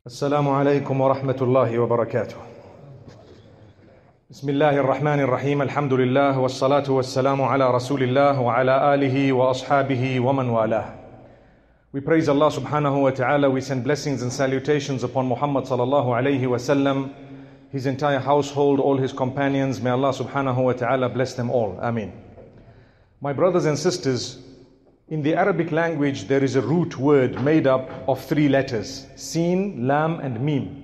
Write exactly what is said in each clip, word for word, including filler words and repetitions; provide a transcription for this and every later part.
Assalamu alaikum wa rahmatullahi wa barakatuh. Bismillahir Rahmanir Rahim. Alhamdulillah wa salatu wa salamu ala Rasulillah wa ala alihi wa ashabihi wa man walah. We praise Allah subhanahu wa ta'ala. We send blessings and salutations upon Muhammad sallallahu alayhi wa sallam, his entire household, all his companions. May Allah subhanahu wa ta'ala bless them all. Ameen. My brothers and sisters, in the Arabic language, there is a root word made up of three letters: Sin, Lam, and Mim.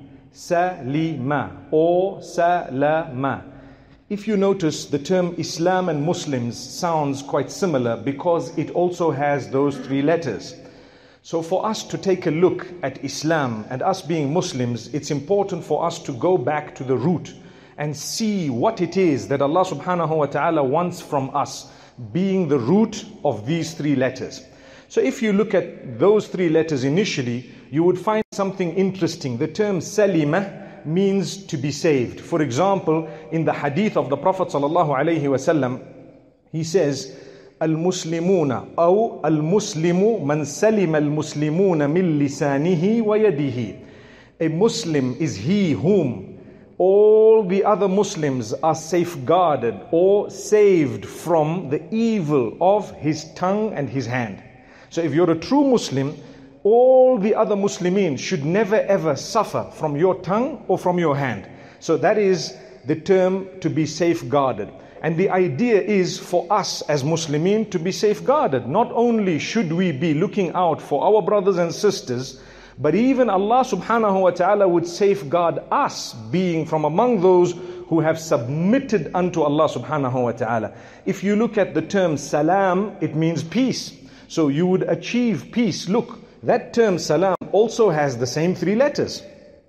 Salima or Salama. If you notice, the term Islam and Muslims sounds quite similar because it also has those three letters. So for us to take a look at Islam and us being Muslims, it's important for us to go back to the root and see what it is that Allah subhanahu wa ta'ala wants from us, being the root of these three letters. So if you look at those three letters initially, you would find something interesting. The term salima means to be saved. For example, in the hadith of the Prophet sallallahu alaihi wasallam, he says, Al-Muslimuna aw al-Muslimu man salima al-Muslimuna min lisanihi wa yadihi. A Muslim is he whom all the other Muslims are safeguarded or saved from the evil of his tongue and his hand. So if you're a true Muslim, all the other Muslimin should never ever suffer from your tongue or from your hand. So that is the term to be safeguarded. And the idea is for us as Muslimin to be safeguarded. Not only should we be looking out for our brothers and sisters, but even Allah subhanahu wa ta'ala would safeguard us, being from among those who have submitted unto Allah subhanahu wa ta'ala. If you look at the term salam, it means peace. So you would achieve peace. Look, that term salam also has the same three letters.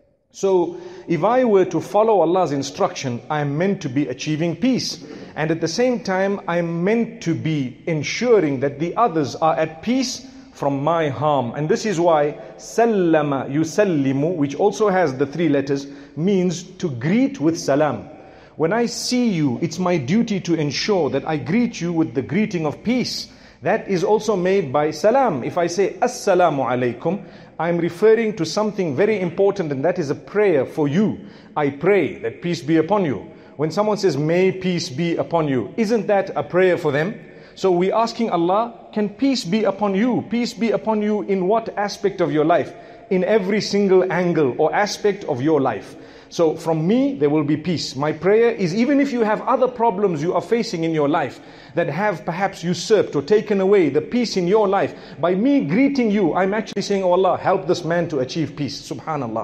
So if I were to follow Allah's instruction, I am meant to be achieving peace. And at the same time, I am meant to be ensuring that the others are at peace from my harm. And this is why sallama yusallimu, which also has the three letters, means to greet with salam. When I see you, it's my duty to ensure that I greet you with the greeting of peace. That is also made by salam. If I say assalamu alaikum, I'm referring to something very important, and that is a prayer for you. I pray that peace be upon you. When someone says may peace be upon you, isn't that a prayer for them? So we're asking Allah, can peace be upon you? Peace be upon you in what aspect of your life? In every single angle or aspect of your life. So from me, there will be peace. My prayer is, even if you have other problems you are facing in your life that have perhaps usurped or taken away the peace in your life, by me greeting you, I'm actually saying, oh Allah, help this man to achieve peace. Subhanallah.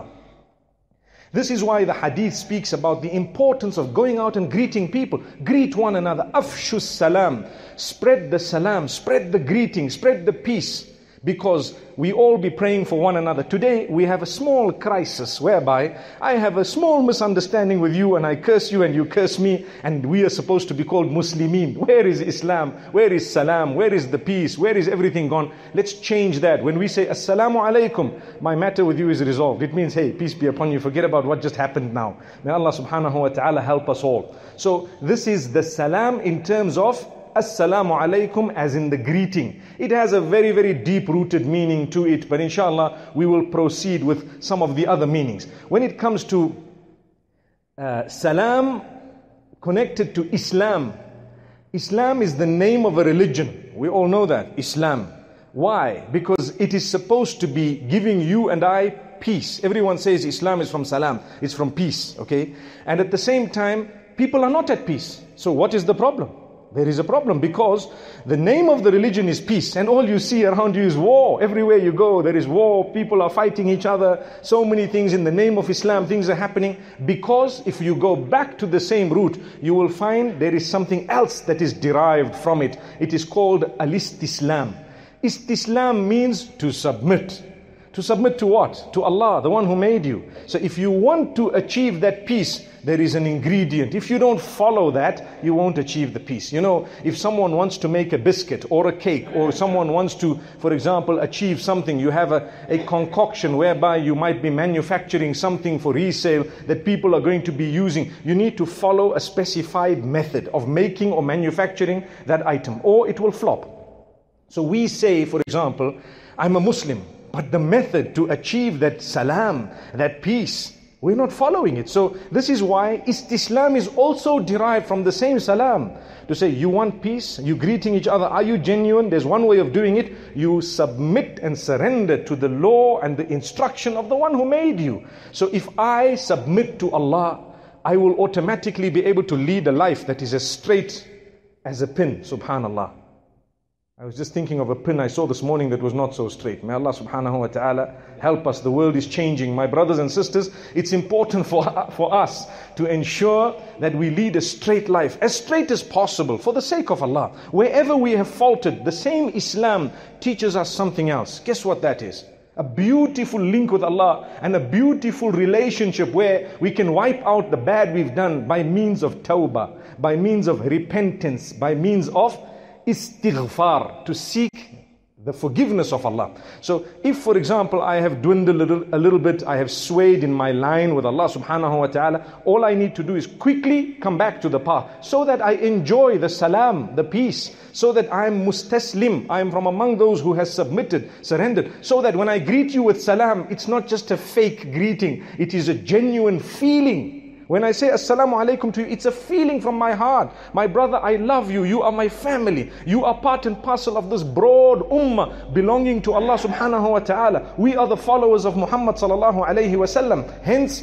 This is why the hadith speaks about the importance of going out and greeting people. Greet one another. Afshu salam. Spread the salam, spread the greeting, spread the peace. Because we all be praying for one another. Today we have a small crisis whereby I have a small misunderstanding with you and I curse you and you curse me, and we are supposed to be called Muslimin. Where is Islam? Where is salam? Where is the peace? Where is everything gone? Let's change that. When we say assalamu alaikum, my matter with you is resolved. It means, hey, peace be upon you. Forget about what just happened now. May Allah subhanahu wa ta'ala help us all. So this is the salam in terms of Assalamu alaikum, as in the greeting. It has a very, very deep-rooted meaning to it, but inshallah, we will proceed with some of the other meanings. When it comes to uh, salam connected to Islam, Islam is the name of a religion. We all know that, Islam. Why? Because it is supposed to be giving you and I peace. Everyone says Islam is from salam, it's from peace, okay? And at the same time, people are not at peace. So what is the problem? There is a problem, because the name of the religion is peace, and all you see around you is war. Everywhere you go, there is war. People are fighting each other. So many things in the name of Islam, things are happening. Because if you go back to the same root, you will find there is something else that is derived from it. It is called al-istislam. Istislam means to submit. To submit to what? To Allah, the one who made you. So if you want to achieve that peace, there is an ingredient. If you don't follow that, you won't achieve the peace. You know, if someone wants to make a biscuit or a cake, or someone wants to, for example, achieve something, you have a, a concoction whereby you might be manufacturing something for resale that people are going to be using. You need to follow a specified method of making or manufacturing that item, or it will flop. So we say, for example, I'm a Muslim, But the method to achieve that salam, that peace, we're not following it. So this is why istislam is also derived from the same salam. To say, you want peace, you greeting each other, are you genuine? There's one way of doing it. You submit and surrender to the law and the instruction of the one who made you. So if I submit to Allah, I will automatically be able to lead a life that is as straight as a pin. Subhanallah. I was just thinking of a pin I saw this morning that was not so straight. May Allah subhanahu wa ta'ala help us. The world is changing. My brothers and sisters, it's important for, for us to ensure that we lead a straight life, as straight as possible, for the sake of Allah. Wherever we have faltered, the same Islam teaches us something else. Guess what that is? A beautiful link with Allah and a beautiful relationship where we can wipe out the bad we've done by means of tawbah, by means of repentance, by means of istighfar, to seek the forgiveness of Allah. So if, for example, I have dwindled a little, a little bit, I have swayed in my line with Allah subhanahu wa ta'ala, all I need to do is quickly come back to the path so that I enjoy the salam, the peace, so that I am mustaslim, I am from among those who has submitted, surrendered, so that when I greet you with salam, it's not just a fake greeting, it is a genuine feeling. When I say Assalamu alaikum to you, it's a feeling from my heart. My brother, I love you. You are my family. You are part and parcel of this broad ummah belonging to Allah subhanahu wa ta'ala. We are the followers of Muhammad sallallahu alayhi wa sallam. Hence,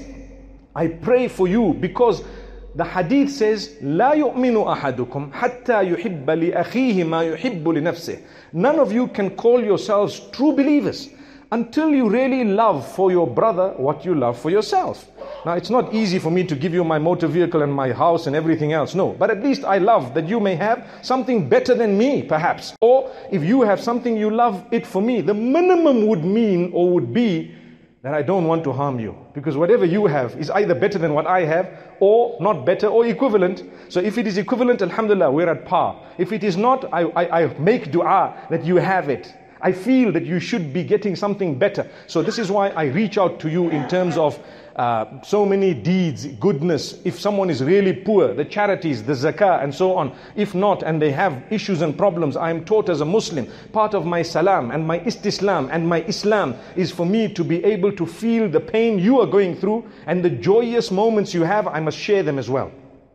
I pray for you because the hadith says, لا يؤمن أحدكم حتى يحب لأخيه ما يحب لنفسه. None of you can call yourselves true believers until you really love for your brother what you love for yourself. Now, it's not easy for me to give you my motor vehicle and my house and everything else. No, but at least I love that you may have something better than me, perhaps. Or if you have something you love it for me, the minimum would mean or would be that I don't want to harm you. Because whatever you have is either better than what I have or not better or equivalent. So if it is equivalent, alhamdulillah, we're at par. If it is not, I, I, I make dua that you have it. I feel that you should be getting something better. So this is why I reach out to you in terms of uh, so many deeds, goodness. If someone is really poor, the charities, the zakah and so on. If not, and they have issues and problems, I am taught as a Muslim, part of my salam and my istislam and my Islam is for me to be able to feel the pain you are going through and the joyous moments you have, I must share them as well.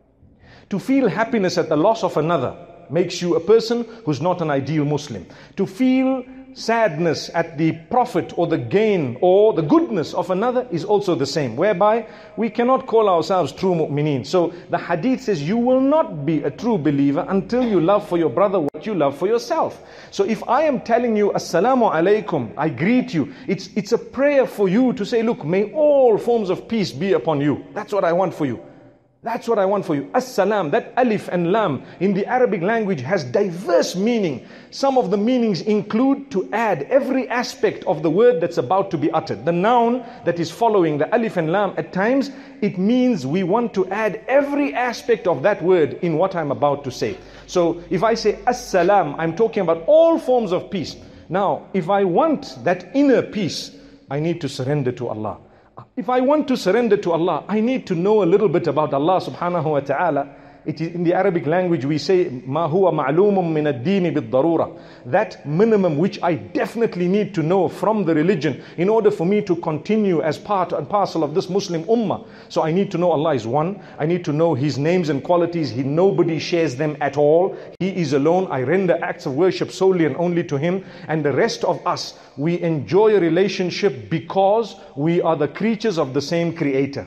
To feel happiness at the loss of another makes you a person who's not an ideal Muslim. To feel sadness at the profit or the gain or the goodness of another is also the same, whereby we cannot call ourselves true mu'mineen. So the hadith says you will not be a true believer until you love for your brother what you love for yourself. So if I am telling you Assalamu alaikum, I greet you, it's, it's a prayer for you to say, look, may all forms of peace be upon you. That's what I want for you. That's what I want for you. As-salam, that alif and lam in the Arabic language has diverse meaning. Some of the meanings include to add every aspect of the word that's about to be uttered. The noun that is following the alif and lam, at times it means we want to add every aspect of that word in what I'm about to say. So if I say as-salam, I'm talking about all forms of peace. Now, if I want that inner peace, I need to surrender to Allah. If I want to surrender to Allah, I need to know a little bit about Allah subhanahu wa ta'ala. It is in the Arabic language we say مَا هُوَ مَعْلُومٌ مِنَ الدِّينِ بِالضَّرُورَةِ. That minimum which I definitely need to know from the religion in order for me to continue as part and parcel of this Muslim ummah. So I need to know Allah is one. I need to know His names and qualities. He nobody shares them at all. He is alone. I render acts of worship solely and only to Him. And the rest of us, we enjoy a relationship because we are the creatures of the same Creator.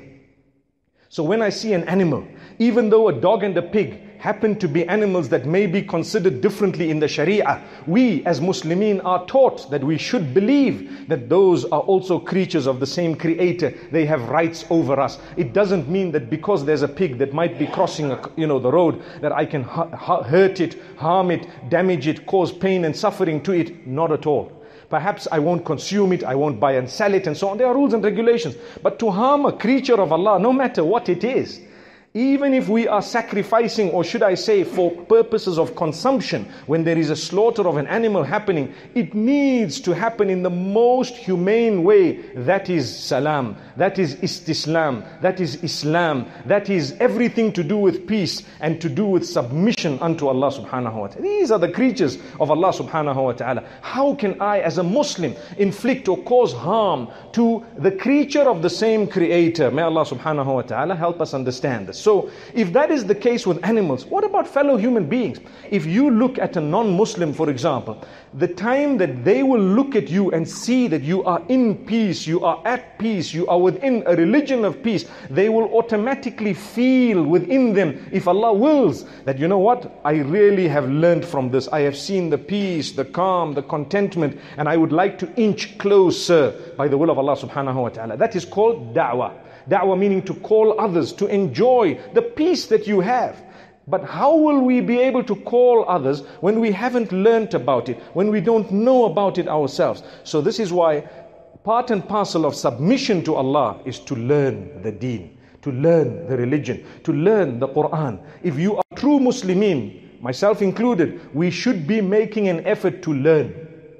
So when I see an animal, even though a dog and a pig happen to be animals that may be considered differently in the Sharia, we as Muslimin are taught that we should believe that those are also creatures of the same Creator. They have rights over us. It doesn't mean that because there's a pig that might be crossing a, you know, the road, that I can hurt it, harm it, damage it, cause pain and suffering to it. Not at all. Perhaps I won't consume it, I won't buy and sell it and so on. There are rules and regulations. But to harm a creature of Allah, no matter what it is, Even if we are sacrificing, or should I say for purposes of consumption, when there is a slaughter of an animal happening, it needs to happen in the most humane way. That is salam, that is istislam, that is Islam, that is everything to do with peace and to do with submission unto Allah subhanahu wa ta'ala. These are the creatures of Allah subhanahu wa ta'ala. How can I as a Muslim inflict or cause harm to the creature of the same creator? May Allah subhanahu wa ta'ala help us understand this. So, if that is the case with animals, what about fellow human beings? If you look at a non-Muslim, for example, the time that they will look at you and see that you are in peace, you are at peace, you are within a religion of peace, they will automatically feel within them, if Allah wills, that you know what, I really have learned from this. I have seen the peace, the calm, the contentment, and I would like to inch closer by the will of Allah subhanahu wa ta'ala. That is called da'wah. Da'wah meaning to call others to enjoy the peace that you have. But how will we be able to call others when we haven't learnt about it, when we don't know about it ourselves? So this is why part and parcel of submission to Allah is to learn the deen, to learn the religion, to learn the Quran. If you are true Muslimin, myself included, we should be making an effort to learn.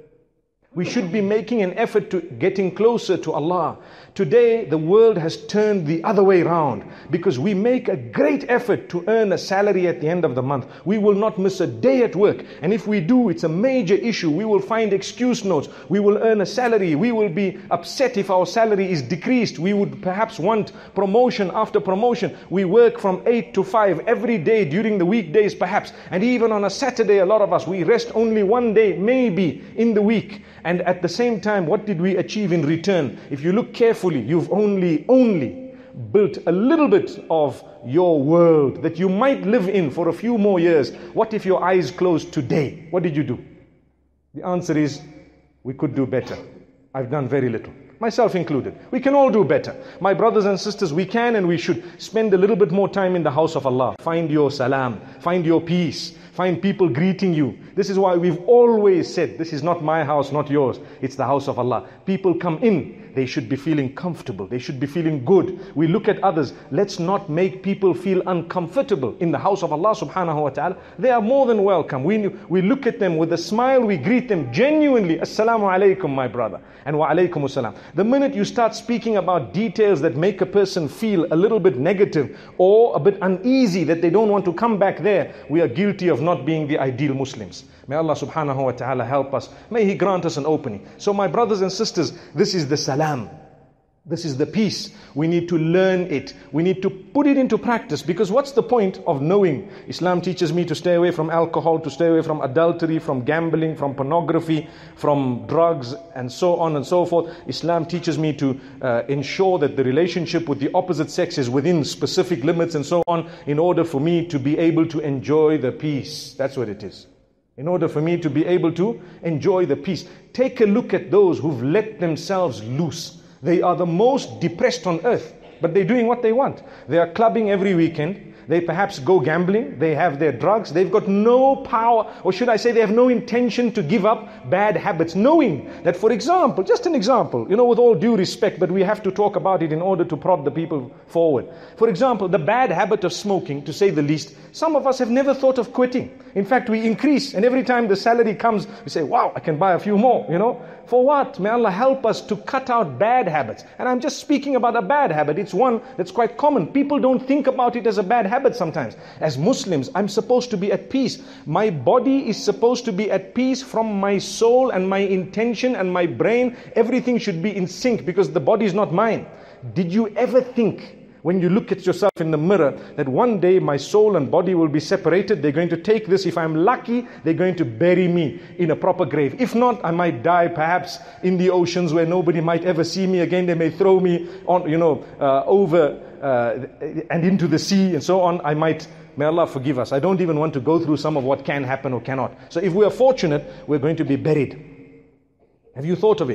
We should be making an effort to getting closer to Allah. Today, the world has turned the other way around because we make a great effort to earn a salary at the end of the month. We will not miss a day at work. And if we do, it's a major issue. We will find excuse notes. We will earn a salary. We will be upset if our salary is decreased. We would perhaps want promotion after promotion. We work from eight to five every day during the weekdays perhaps. And even on a Saturday, a lot of us, we rest only one day, maybe, in the week. And at the same time, what did we achieve in return? If you look carefully, you've only, only built a little bit of your world that you might live in for a few more years. What if your eyes closed today? What did you do? The answer is, we could do better. I've done very little. Myself included. We can all do better. My brothers and sisters, we can and we should spend a little bit more time in the house of Allah. Find your salam. Find your peace. Find people greeting you. This is why we've always said, this is not my house, not yours. It's the house of Allah. People come in, they should be feeling comfortable. They should be feeling good. We look at others. Let's not make people feel uncomfortable in the house of Allah subhanahu wa ta'ala. They are more than welcome. We, we look at them with a smile. We greet them genuinely. Assalamu alaikum, my brother. And wa alaikum assalam. The minute you start speaking about details that make a person feel a little bit negative or a bit uneasy that they don't want to come back there, we are guilty of not being the ideal Muslims. May Allah subhanahu wa ta'ala help us. May He grant us an opening. So my brothers and sisters, this is the salam. This is the peace. We need to learn it. We need to put it into practice, because what's the point of knowing? Islam teaches me to stay away from alcohol, to stay away from adultery, from gambling, from pornography, from drugs, and so on and so forth. Islam teaches me to uh, ensure that the relationship with the opposite sex is within specific limits and so on, in order for me to be able to enjoy the peace. That's what it is. In order for me to be able to enjoy the peace. Take a look at those who've let themselves loose. They are the most depressed on earth, but they're doing what they want. They are clubbing every weekend. They perhaps go gambling. They have their drugs. They've got no power, or should I say they have no intention to give up bad habits, knowing that, for example, just an example, you know, with all due respect, but we have to talk about it in order to prod the people forward. For example, the bad habit of smoking, to say the least, some of us have never thought of quitting. In fact, we increase, and every time the salary comes, we say, wow, I can buy a few more, you know. For what? May Allah help us to cut out bad habits. And I'm just speaking about a bad habit. It's one that's quite common. People don't think about it as a bad habit sometimes. As Muslims, I'm supposed to be at peace. My body is supposed to be at peace from my soul and my intention and my brain. Everything should be in sync, because the body is not mine. Did you ever think, when you look at yourself in the mirror, that one day my soul and body will be separated? They're going to take this. If I'm lucky, they're going to bury me in a proper grave. If not, I might die perhaps in the oceans where nobody might ever see me again. They may throw me on, you know, uh, over uh, and into the sea and so on. I might, may Allah forgive us. I don't even want to go through some of what can happen or cannot. So if we are fortunate, we're going to be buried. Have you thought of it?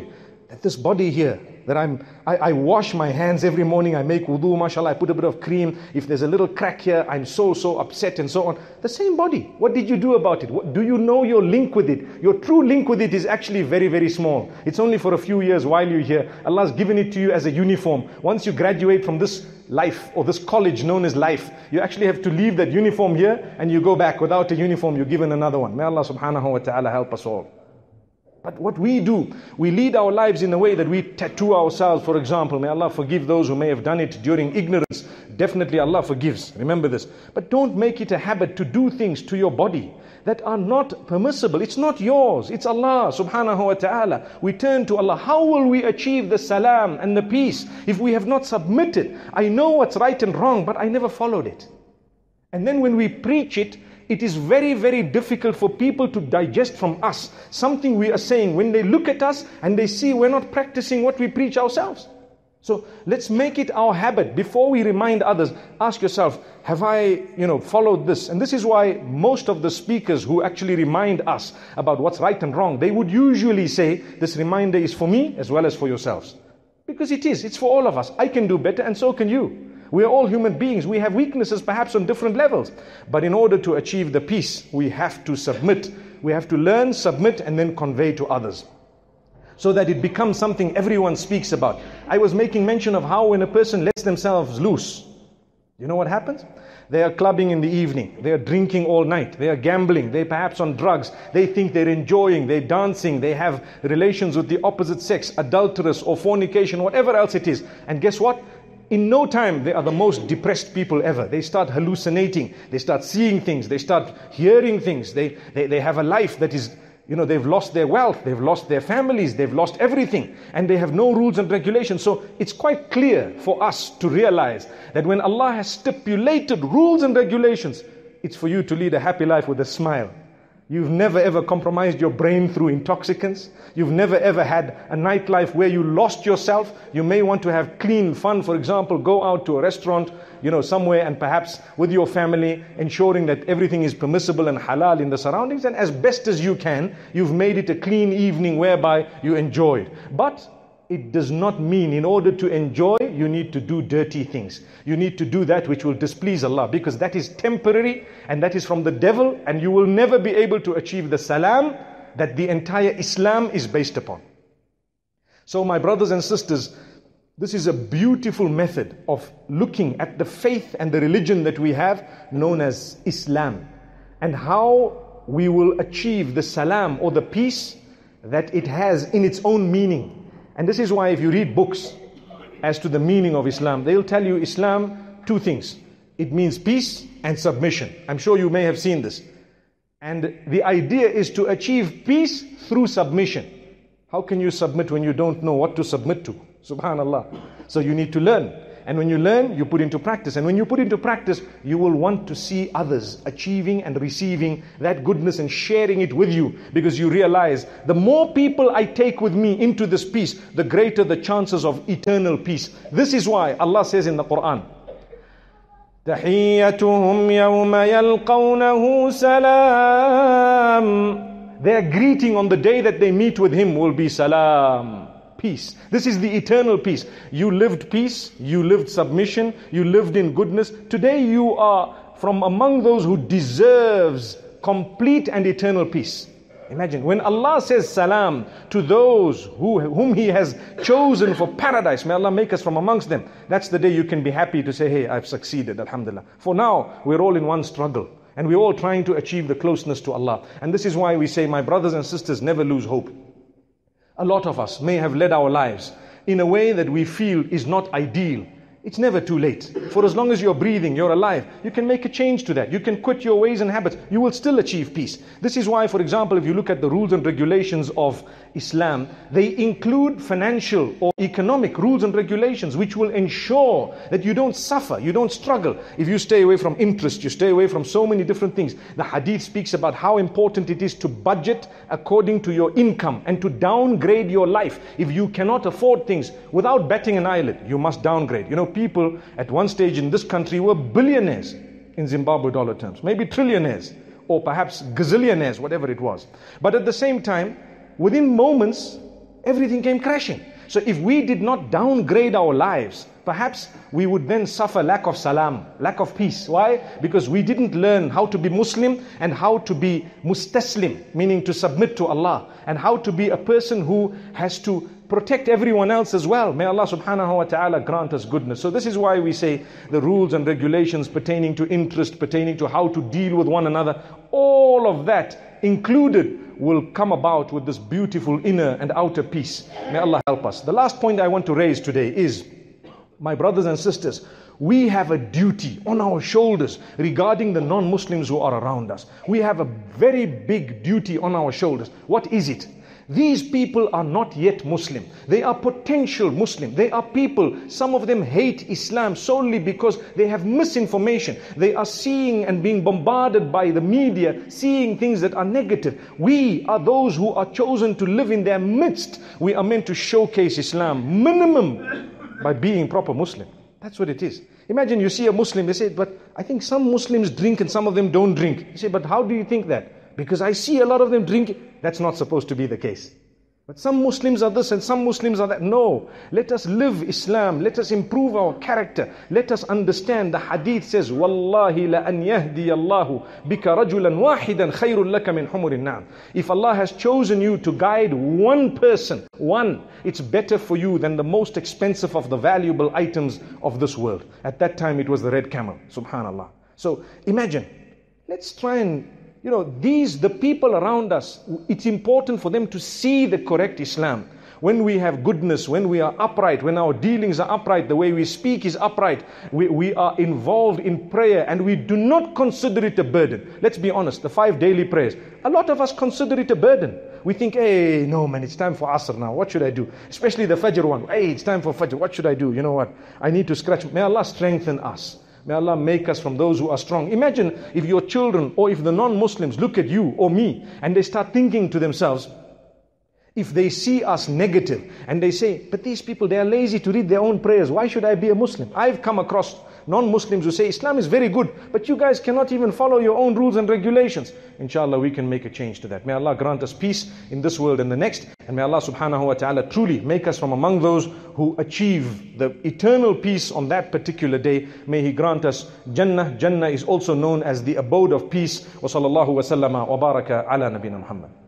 That this body here, that I'm, I, I wash my hands every morning, I make wudu, mashallah, I put a bit of cream. If there's a little crack here, I'm so, so upset and so on. The same body. What did you do about it? What, do you know your link with it? Your true link with it is actually very, very small. It's only for a few years while you're here. Allah's given it to you as a uniform. Once you graduate from this life or this college known as life, you actually have to leave that uniform here and you go back. Without a uniform, you're given another one. May Allah subhanahu wa ta'ala help us all. But what we do, we lead our lives in a way that we tattoo ourselves, for example. May Allah forgive those who may have done it during ignorance. Definitely Allah forgives. Remember this. But don't make it a habit to do things to your body that are not permissible. It's not yours. It's Allah subhanahu wa ta'ala. We turn to Allah. How will we achieve the salam and the peace if we have not submitted? I know what's right and wrong, but I never followed it. And then when we preach it, it is very, very difficult for people to digest from us something we are saying when they look at us and they see we're not practicing what we preach ourselves. So let's make it our habit. Before we remind others, ask yourself, have I, you know, followed this? And this is why most of the speakers who actually remind us about what's right and wrong, they would usually say, this reminder is for me as well as for yourselves. Because it is, it's for all of us. I can do better and so can you. We are all human beings. We have weaknesses perhaps on different levels. But in order to achieve the peace, we have to submit. We have to learn, submit, and then convey to others. So that it becomes something everyone speaks about. I was making mention of how when a person lets themselves loose, you know what happens? They are clubbing in the evening. They are drinking all night. They are gambling. They're perhaps on drugs. They think they're enjoying. They're dancing. They have relations with the opposite sex, adulterous or fornication, whatever else it is. And guess what? In no time, they are the most depressed people ever. They start hallucinating. They start seeing things. They start hearing things. They, they, they have a life that is, you know, they've lost their wealth. They've lost their families. They've lost everything. And they have no rules and regulations. So it's quite clear for us to realize that when Allah has stipulated rules and regulations, it's for you to lead a happy life with a smile. You've never ever compromised your brain through intoxicants. You've never ever had a nightlife where you lost yourself. You may want to have clean fun, for example, go out to a restaurant, you know, somewhere and perhaps with your family, ensuring that everything is permissible and halal in the surroundings. And as best as you can, you've made it a clean evening whereby you enjoyed. But it does not mean in order to enjoy, you need to do dirty things. You need to do that which will displease Allah, because that is temporary and that is from the devil, and you will never be able to achieve the salam that the entire Islam is based upon. So my brothers and sisters, this is a beautiful method of looking at the faith and the religion that we have, known as Islam, and how we will achieve the salam or the peace that it has in its own meaning. And this is why if you read books as to the meaning of Islam, they'll tell you Islam, two things. It means peace and submission. I'm sure you may have seen this. And the idea is to achieve peace through submission. How can you submit when you don't know what to submit to? Subhanallah. So you need to learn. And when you learn, you put into practice. And when you put into practice, you will want to see others achieving and receiving that goodness and sharing it with you. Because you realize, the more people I take with me into this peace, the greater the chances of eternal peace. This is why Allah says in the Quran, تَحِيَّتُهُمْ يَوْمَ يَلْقَوْنَهُ salam. Their greeting on the day that they meet with Him will be salam. Peace. This is the eternal peace. You lived peace, you lived submission, you lived in goodness. Today you are from among those who deserves complete and eternal peace. Imagine, when Allah says salam to those who, whom He has chosen for paradise, may Allah make us from amongst them. That's the day you can be happy to say, hey, I've succeeded, alhamdulillah. For now, we're all in one struggle. And we're all trying to achieve the closeness to Allah. And this is why we say, my brothers and sisters, never lose hope. A lot of us may have led our lives in a way that we feel is not ideal. It's never too late. For as long as you're breathing, you're alive, you can make a change to that. You can quit your ways and habits. You will still achieve peace. This is why, for example, if you look at the rules and regulations of Islam, they include financial or economic rules and regulations which will ensure that you don't suffer, you don't struggle. If you stay away from interest, you stay away from so many different things. The hadith speaks about how important it is to budget according to your income and to downgrade your life. If you cannot afford things, without batting an eyelid, you must downgrade. You know, people at one stage in this country were billionaires in Zimbabwe dollar terms, maybe trillionaires, or perhaps gazillionaires, whatever it was. But at the same time, within moments, everything came crashing. So if we did not downgrade our lives, perhaps we would then suffer lack of salam, lack of peace. Why? Because we didn't learn how to be Muslim and how to be mustaslim, meaning to submit to Allah, and how to be a person who has to protect everyone else as well. May Allah subhanahu wa ta'ala grant us goodness. So this is why we say the rules and regulations pertaining to interest, pertaining to how to deal with one another, all of that included will come about with this beautiful inner and outer peace. May Allah help us. The last point I want to raise today is, my brothers and sisters, we have a duty on our shoulders regarding the non-Muslims who are around us. We have a very big duty on our shoulders. What is it? These people are not yet Muslim. They are potential Muslim. They are people, some of them hate Islam solely because they have misinformation. They are seeing and being bombarded by the media, seeing things that are negative. We are those who are chosen to live in their midst. We are meant to showcase Islam, minimum, by being proper Muslim. That's what it is. Imagine you see a Muslim, they say, but I think some Muslims drink and some of them don't drink. You say, but how do you think that? Because I see a lot of them drinking. That's not supposed to be the case. But some Muslims are this and some Muslims are that. No. Let us live Islam. Let us improve our character. Let us understand. The hadith says, Wallahi la an yahdi Allahu bika rajulan wahidan khayrun laka min humurin na'am. If Allah has chosen you to guide one person, one, it's better for you than the most expensive of the valuable items of this world. At that time it was the red camel. Subhanallah. So imagine, let's try and You know, these, the people around us, it's important for them to see the correct Islam. When we have goodness, when we are upright, when our dealings are upright, the way we speak is upright, we, we are involved in prayer and we do not consider it a burden. Let's be honest, the five daily prayers, a lot of us consider it a burden. We think, hey, no man, it's time for Asr now, what should I do? Especially the Fajr one, hey, it's time for Fajr, what should I do? You know what, I need to scratch. May Allah strengthen us. May Allah make us from those who are strong. Imagine if your children or if the non-Muslims look at you or me and they start thinking to themselves, if they see us negative and they say, but these people, they are lazy to read their own prayers. Why should I be a Muslim? I've come across non-Muslims who say, Islam is very good, but you guys cannot even follow your own rules and regulations. Inshallah, we can make a change to that. May Allah grant us peace in this world and the next. And may Allah subhanahu wa ta'ala truly make us from among those who achieve the eternal peace on that particular day. May He grant us Jannah. Jannah is also known as the abode of peace. Wa sallallahu wa sallama wa baraka ala nabina Muhammad.